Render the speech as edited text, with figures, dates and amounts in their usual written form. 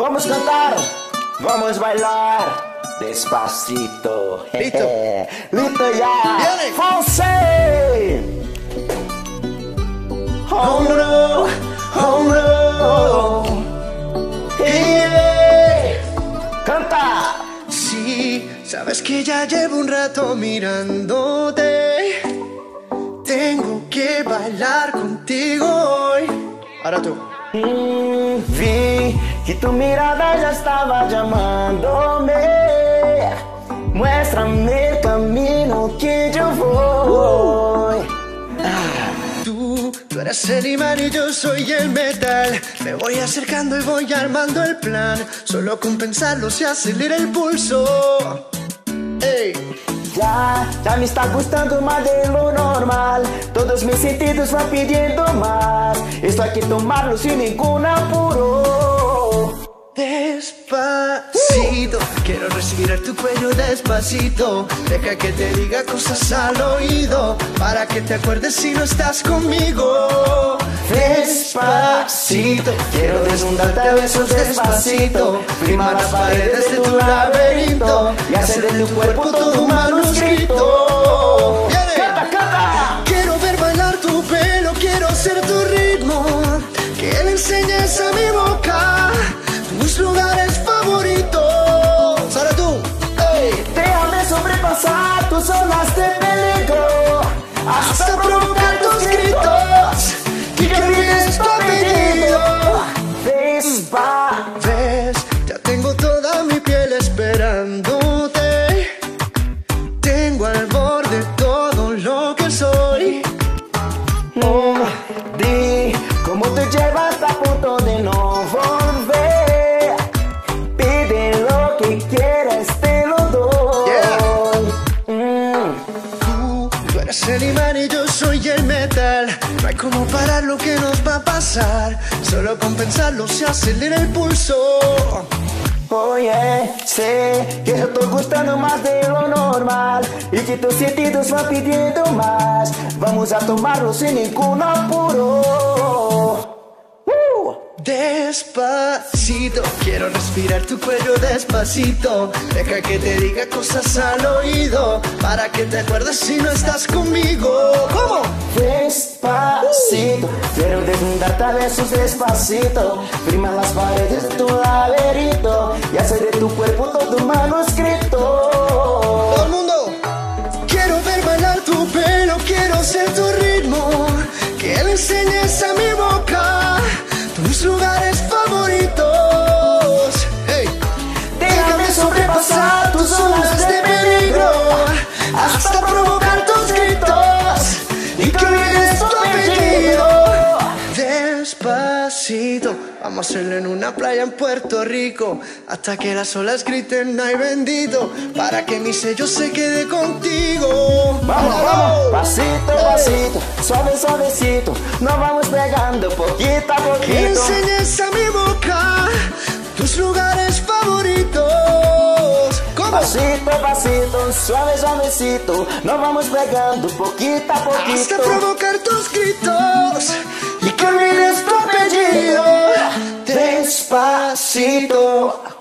Vamos a cantar, vamos a bailar despacito. Listo. Listo ya. Viene. Fonse. Oh no, oh no. Yeah. Canta. Sí, sabes que ya llevo un rato mirándote. Tengo que bailar contigo hoy. Ahora tú. Vi que tu mirada ya estaba llamándome. Muéstrame el camino que yo voy. Tú eres el imán y yo soy el metal. Me voy acercando y voy armando el plan. Solo con pensarlo se acelera el pulso. Ey. Ya me está gustando más de lo normal. Todos mis sentidos van pidiendo más. Esto hay que tomarlo sin ningún apuro. Despacito, quiero respirar tu cuello despacito. Deja que te diga cosas al oído, para que te acuerdes si no estás conmigo. Despacito, quiero desnudarte a besos despacito. Firma las paredes de tu laberinto y hacer de tu cuerpo todo un manuscrito. ¡Canta, canta! Quiero ver bailar tu pelo, quiero ser tu ritmo. Que le enseñes a mi boca tus lugares favoritos. Ahora tú. Ey, déjame sobrepasar tus zonas de peligro hasta provocar tus gritos y que olvides tu apellido. Ves, ya tengo toda mi piel esperándote. Tengo al borde todo lo que soy. Di cómo te llevas a punto de no volver. Pide lo que quieras, te lo doy. Tú eres el imán y yo soy el metal. No hay como parar lo que nos va a pasar. Solo con pensarlo se acelera el pulso. Oye, sé que yo estoy gustando más de lo normal y que tus sentidos van pidiendo más. Vamos a tomarlo sin ningún apuro. Despacito, quiero respirar tu cuello despacito. Deja que te diga cosas al oído, para que te acuerdes si no estás conmigo. ¿Cómo? Despacito, quiero desnudarte a besos despacito. Firma las paredes de tu laberinto y hacer de tu cuerpo todo un manuscrito. Todo el mundo. Quiero ver bailar tu pelo, quiero ser tu ritmo. Que le enseñes a mi boca tus lugares favoritos. Hey. Déjame sobrepasar tus zonas de peligro hasta provocar tus gritos y que olvides tu apellido. Despacito, vamos a hacerlo en una playa en Puerto Rico, hasta que las olas griten ay bendito, para que mi sello se quede contigo. Vamos, vamos, pasito a pasito, suave, suavecito, nos vamos pegando poquito a Que poquito. enseñes a mi boca tus lugares favoritos. ¿Cómo? Pasito a pasito, suave, suavecito, nos vamos pegando poquito a poquito. Hasta provocar tus gritos Y que olvides tu apellido. Despacito.